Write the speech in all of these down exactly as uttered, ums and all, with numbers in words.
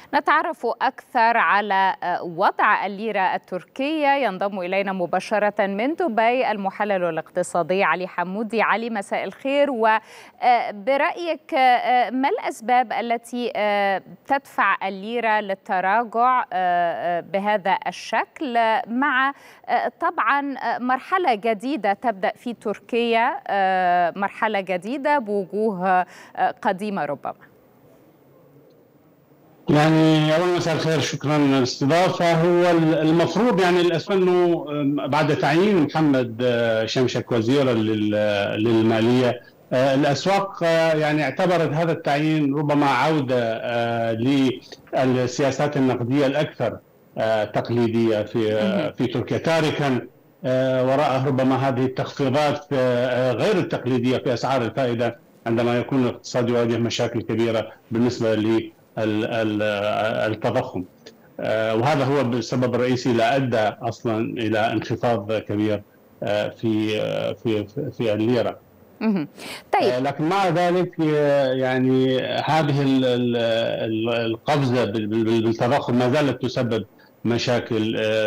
نتعرف أكثر على وضع الليرة التركية. ينضم إلينا مباشرة من دبي المحلل الاقتصادي علي حمودي. علي، مساء الخير. وبرأيك ما الأسباب التي تدفع الليرة للتراجع بهذا الشكل، مع طبعا مرحلة جديدة تبدأ في تركيا، مرحلة جديدة بوجوه قديمة ربما؟ يعني أول مساء الخير، شكرا للاستضافة. هو المفروض يعني الأسباب أنه بعد تعيين محمد شمشك وزيرا للمالية، الأسواق يعني اعتبرت هذا التعيين ربما عودة للسياسات النقدية الأكثر تقليدية في في تركيا، تاركا وراء ربما هذه التخفيضات غير التقليدية في أسعار الفائدة عندما يكون الاقتصاد يواجه مشاكل كبيرة بالنسبة ل التضخم. وهذا هو السبب الرئيسي اللي ادى اصلا الى انخفاض كبير في في في الليره. طيب، لكن مع ذلك يعني هذه القفزه بالتضخم ما زالت تسبب مشاكل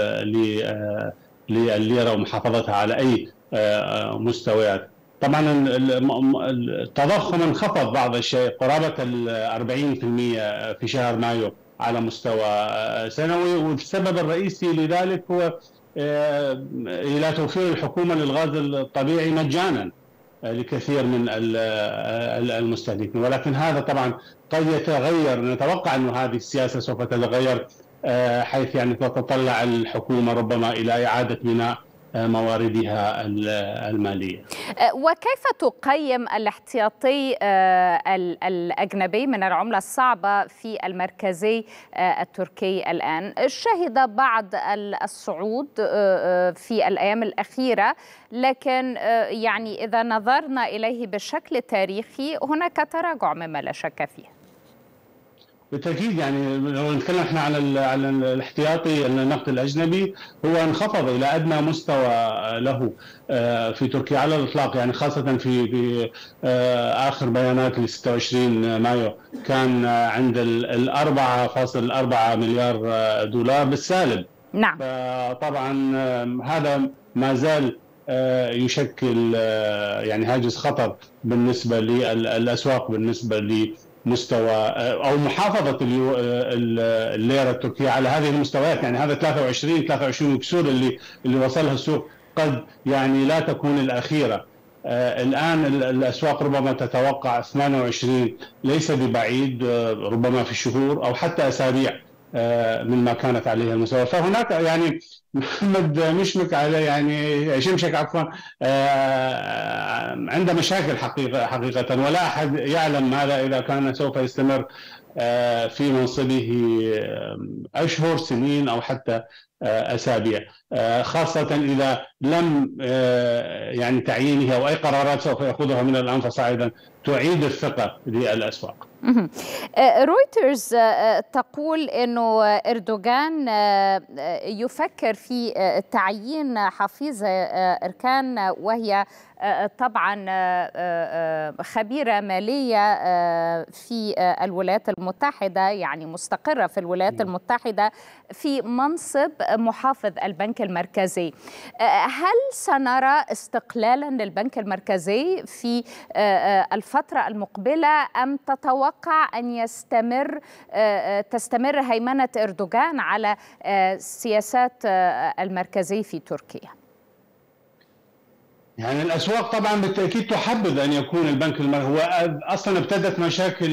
للليره ومحافظتها على اي مستويات. طبعا التضخم انخفض بعض الشيء قرابة أربعين بالمئة في شهر مايو على مستوى سنوي، والسبب الرئيسي لذلك هو إلى توفير الحكومة للغاز الطبيعي مجانا لكثير من المستهلكين. ولكن هذا طبعا قد يتغير، نتوقع أن هذه السياسة سوف تتغير، حيث يعني تتطلع الحكومة ربما إلى إعادة بناء مواردها المالية. وكيف تقيم الاحتياطي الأجنبي من العملة الصعبة في المركزي التركي الآن؟ شهد بعض الصعود في الأيام الأخيرة، لكن يعني إذا نظرنا إليه بشكل تاريخي هناك تراجع مما لا شك فيه. بالتأكيد، يعني لو نتكلم احنا على على الاحتياطي النقد الأجنبي، هو انخفض إلى أدنى مستوى له في تركيا على الإطلاق، يعني خاصة في في آخر بيانات ل ستة وعشرين مايو كان عند ال أربعة فاصلة أربعة مليار دولار بالسالب. نعم. طبعا هذا ما زال يشكل يعني هاجس خطر بالنسبة للأسواق، بالنسبة ل مستوى او محافظه الليره التركيه على هذه المستويات. يعني هذا ثلاثة وعشرين ثلاثة وعشرين وكسور اللي اللي وصلها السوق قد يعني لا تكون الاخيره. الان الاسواق ربما تتوقع ثمانية وعشرين، ليس ببعيد، ربما في شهور او حتى اسابيع مما كانت عليه المستوى. فهناك يعني محمد مشمك على يعني شمشك عفوا عنده مشاكل حقيقة حقيقة، ولا أحد يعلم ماذا إذا كان سوف يستمر في منصبه أشهر، سنين، أو حتى أسابيع، خاصة إذا لم يعني تعيينه أو أي قرارات سوف يأخذها من الآن فصاعدا تعيد الثقة للأسواق. رويترز تقول أنه إردوغان يفكر في تعيين حفيظة إركان، وهي طبعا خبيرة مالية في الولايات المتحدة، يعني مستقرة في الولايات المتحدة، في منصب محافظ البنك المركزي. هل سنرى استقلالا للبنك المركزي في الفترة المقبلة، أم تتوقع أن يستمر تستمر هيمنة إردوغان على سياسات المركزي في تركيا؟ يعني الأسواق طبعا بالتأكيد تحبذ أن يكون البنك المركزي. هو أصلا ابتدت مشاكل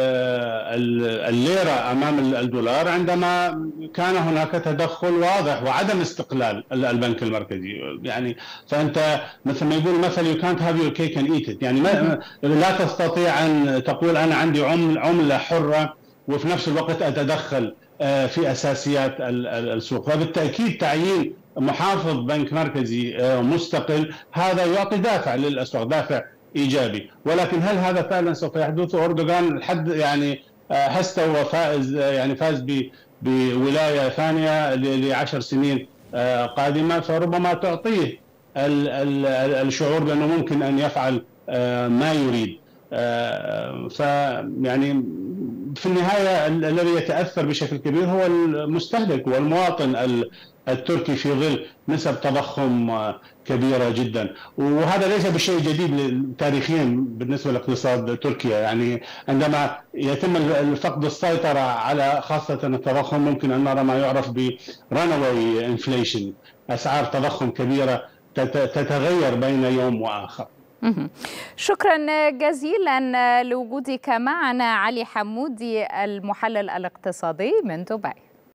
الليرة أمام الدولار عندما كان هناك تدخل واضح وعدم استقلال البنك المركزي. يعني فأنت مثل ما يقول مثل you can't have your cake and eat it، يعني ما لا تستطيع أن تقول أنا عندي عملة حرة وفي نفس الوقت أتدخل في أساسيات السوق. فبالتأكيد تعيين محافظ بنك مركزي مستقل هذا يعطي دافع للأسواق، دافع إيجابي. ولكن هل هذا فعلا سوف يحدث؟ أردوغان الحد يعني هسه هو فائز، يعني فاز بولاية ثانية لعشر سنين قادمة، فربما تعطيه الشعور بأنه ممكن أن يفعل ما يريد. فيعني في النهاية الذي يتأثر بشكل كبير هو المستهلك والمواطن التركي في ظل نسب تضخم كبيرة جدا. وهذا ليس بشيء جديد تاريخيا بالنسبة لاقتصاد تركيا. يعني عندما يتم فقد السيطرة على خاصة التضخم ممكن أن نرى ما يعرف ب runaway inflation، أسعار تضخم كبيرة تتغير بين يوم وآخر. شكرا جزيلا لوجودك معنا علي حمودي المحلل الاقتصادي من دبي.